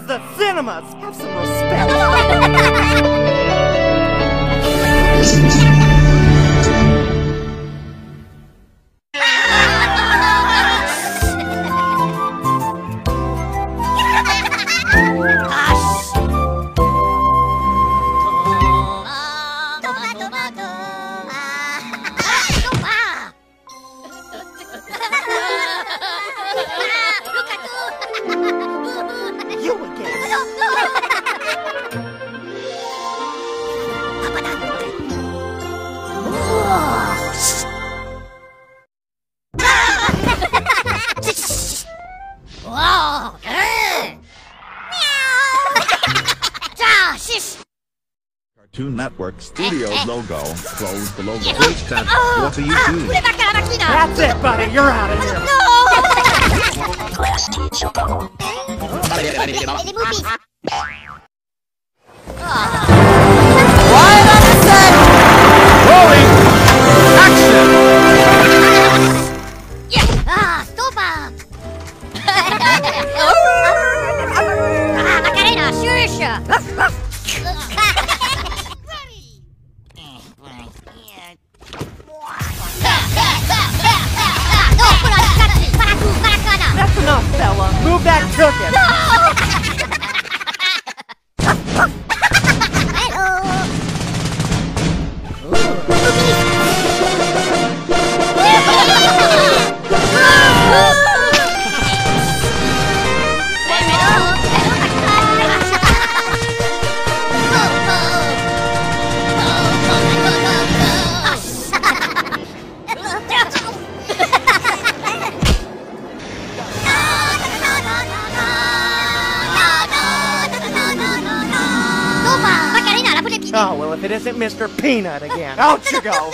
is the cinemas! Have some respect! You again! Cartoon Network Studios logo. Close the logo. Wait, Ted, what are you doing? That's it, buddy! You're out of here! Class teacher. Right on the set! Rolling! Action! Macarena, sure. That's enough, fella! Move that cookin'! Oh, well, if it isn't Mr. Peanut again. Out you go!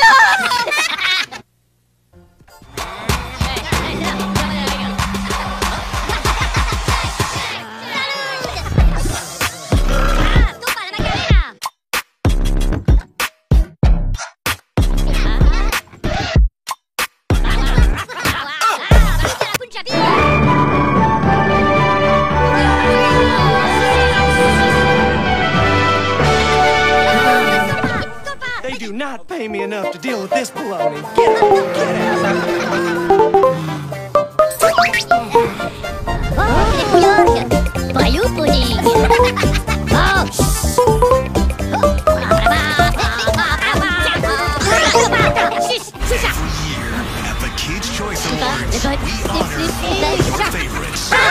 They do not pay me enough to deal with this baloney. Get out! Get Bayou pudding. At the Kids' Choice Awards, we honor all your favorites. We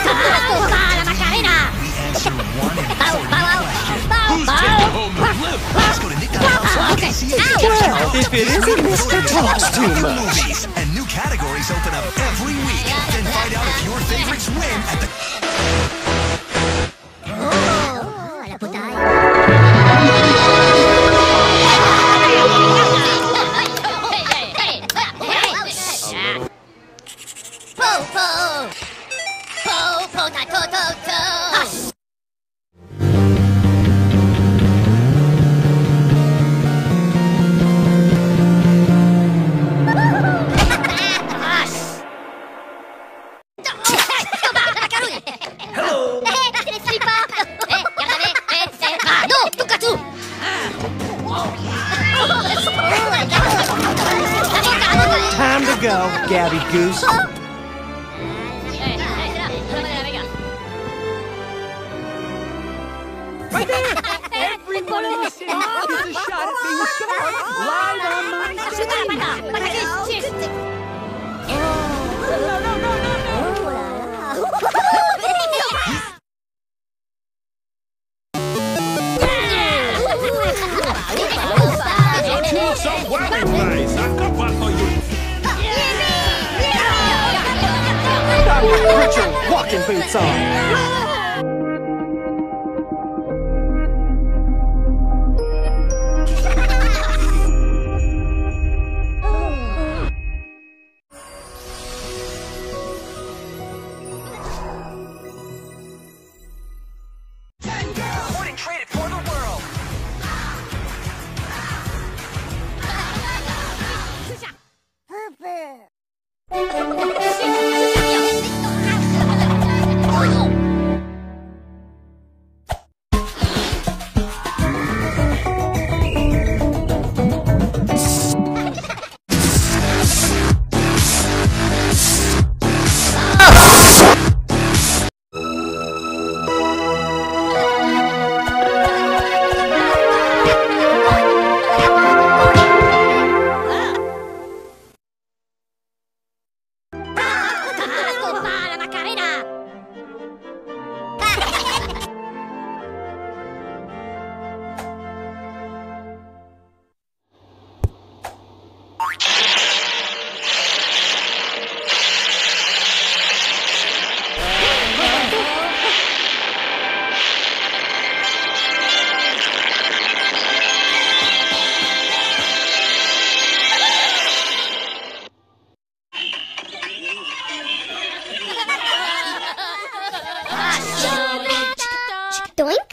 answer one important question. Who's taking home the flip? Let's go to Nick Well, if it isn't Mr. Talks Too Much. Movies and new categories open up every week. Then find out if your favorites win at the Time to go, Gabby Goose. Right there! Everyone in the city gets a shot at being star live on my stage! Don't you look so worried, guys? I've got one for you. Put your walking boots on! Doink.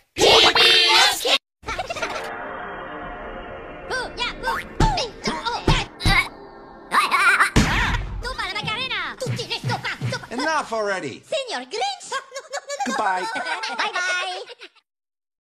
Stupa la Macarena! Tutti ne stupa! Enough already. Signor Grinch! Goodbye. Bye bye!